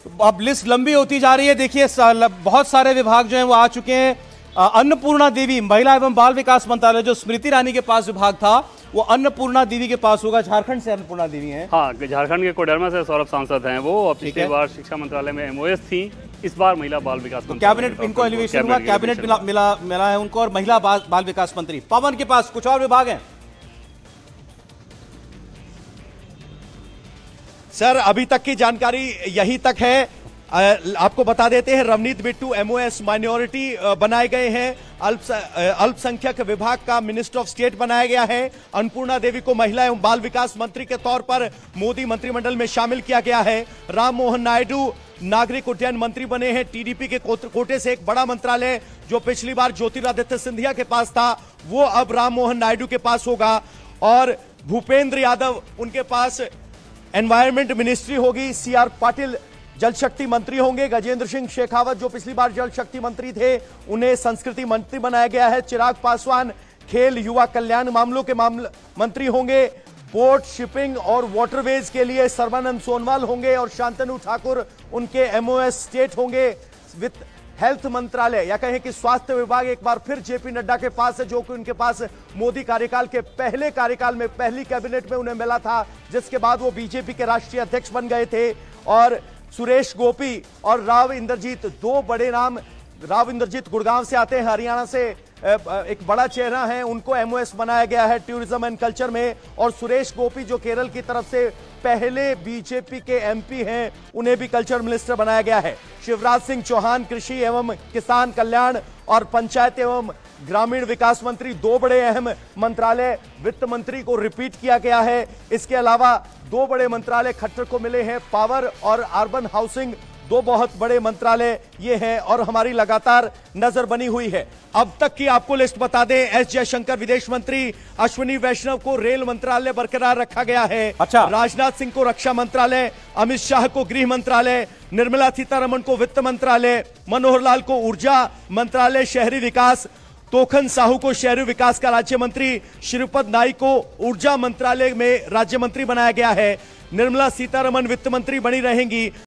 अब लिस्ट लंबी होती जा रही है। देखिए बहुत सारे विभाग जो हैं वो आ चुके हैं। अन्नपूर्णा देवी महिला एवं बाल विकास मंत्रालय, जो स्मृति ईरानी के पास विभाग था, वो अन्नपूर्णा देवी के पास होगा। झारखंड से अन्नपूर्णा देवी हैं। हाँ, झारखंड के कोडरमा से सौरभ सांसद हैं वो। अब पिछली बार शिक्षा मंत्रालय में MOS थी, इस बार महिला बाल विकास मंत्री। कैबिनेट इनको एलिवेशन हुआ, कैबिनेट मिला है उनको। और महिला बाल विकास मंत्री पवन के पास कुछ और विभाग हैं। सर अभी तक की जानकारी यही तक है। आपको बता देते हैं, रवनीत बिट्टू MOS माइनॉरिटी बनाए गए हैं। अल्पसंख्यक विभाग का मिनिस्टर ऑफ स्टेट बनाया गया है। अन्नपूर्णा देवी को महिला एवं बाल विकास मंत्री के तौर पर मोदी मंत्रिमंडल में शामिल किया गया है। राम मोहन नायडू नागरिक उड्डयन मंत्री बने हैं। TDP के कोटे से एक बड़ा मंत्रालय जो पिछली बार ज्योतिरादित्य सिंधिया के पास था, वो अब राम मोहन नायडू के पास होगा। और भूपेंद्र यादव, उनके पास एनवायरमेंट मिनिस्ट्री होगी। CR पाटिल जल शक्ति मंत्री होंगे। गजेंद्र सिंह शेखावत जो पिछली बार जल शक्ति मंत्री थे, उन्हें संस्कृति मंत्री बनाया गया है। चिराग पासवान खेल युवा कल्याण मामलों के मंत्री होंगे। पोर्ट, शिपिंग और वाटरवेज के लिए सर्बानंद सोनोवाल होंगे। और शांतनु ठाकुर उनके MOS स्टेट होंगे। वित्त हेल्थ मंत्रालय या कहें कि स्वास्थ्य विभाग एक बार फिर JP नड्डा के पास है, जो कि उनके पास मोदी कार्यकाल के पहले कार्यकाल में पहली कैबिनेट में उन्हें मिला था, जिसके बाद वो BJP के राष्ट्रीय अध्यक्ष बन गए थे। और सुरेश गोपी और राव इंद्रजीत, दो बड़े नाम। राव इंद्रजीत गुड़गांव से आते हैं, हरियाणा से एक बड़ा चेहरा है, उनको MOS बनाया गया है टूरिज्म एंड कल्चर में। और सुरेश गोपी जो केरल की तरफ से पहले BJP के MP हैं, उन्हें भी कल्चर मिनिस्टर बनाया गया है। शिवराज सिंह चौहान कृषि एवं किसान कल्याण और पंचायत एवं ग्रामीण विकास मंत्री, दो बड़े अहम मंत्रालय। वित्त मंत्री को रिपीट किया गया है। इसके अलावा दो बड़े मंत्रालय खट्टर को मिले हैं, पावर और अर्बन हाउसिंग, दो बहुत बड़े मंत्रालय ये हैं। और हमारी लगातार नजर बनी हुई है। अब तक की आपको लिस्ट बता दें, S जयशंकर विदेश मंत्री, अश्विनी वैष्णव को रेल मंत्रालय बरकरार रखा गया है। अच्छा। राजनाथ सिंह को रक्षा मंत्रालय, अमित शाह को गृह मंत्रालय, निर्मला सीतारमण को वित्त मंत्रालय, मनोहर लाल को ऊर्जा मंत्रालय शहरी विकास, तोखन साहू को शहरी विकास का राज्य मंत्री, श्रीपद नाइक को ऊर्जा मंत्रालय में राज्य मंत्री बनाया गया है। निर्मला सीतारमण वित्त मंत्री बनी रहेंगी।